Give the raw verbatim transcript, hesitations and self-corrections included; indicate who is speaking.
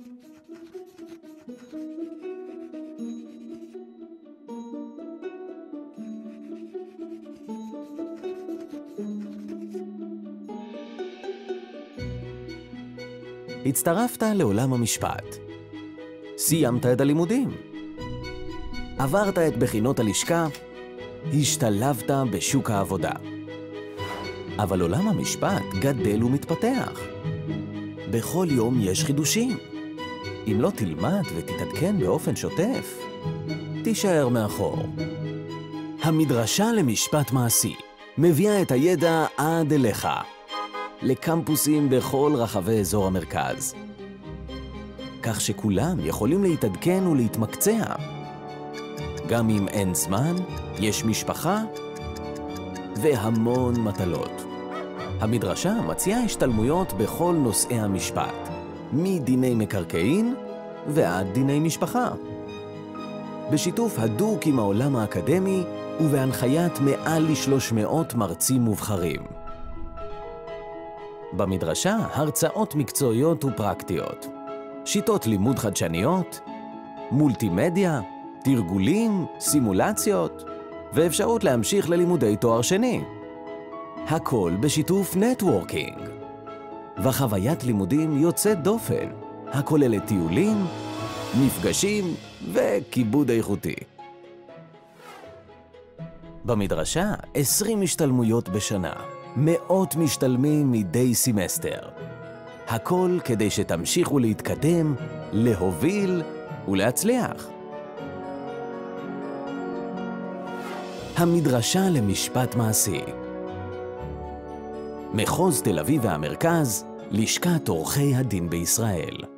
Speaker 1: הצטרפת לעולם המשפט. סיימת את הלימודים. עברת את בחינות הלשכה, השתלבת בשוק העבודה. אבל עולם המשפט גדל ומתפתח. בכל יום יש חידושים. אם לא תלמד ותתעדכן באופן שוטף, תישאר מאחור. המדרשה למשפט מעשי מביאה את הידע עד אליך, לקמפוסים בכל רחבי אזור המרכז, כך שכולם יכולים להתעדכן ולהתמקצע. גם אם אין זמן, יש משפחה והמון מטלות. המדרשה מציעה השתלמויות בכל נושאי המשפט, מדיני מקרקעין ועד דיני משפחה. בשיתוף הדוק עם העולם האקדמי ובהנחיית מעל ל-שלוש מאות מרצים מובחרים. במדרשה הרצאות מקצועיות ופרקטיות, שיטות לימוד חדשניות, מולטימדיה, תרגולים, סימולציות, ואפשרות להמשיך ללימודי תואר שני. הכל בשיתוף נטוורקינג. וחוויית לימודים יוצאת דופן, הכוללת טיולים, מפגשים וכיבוד איכותי. במדרשה עשרים השתלמויות בשנה, מאות משתלמים מדי סמסטר. הכל כדי שתמשיכו להתקדם, להוביל ולהצליח. המדרשה למשפט מעשי. מחוז תל אביב והמרכז, לשכת עורכי הדין בישראל.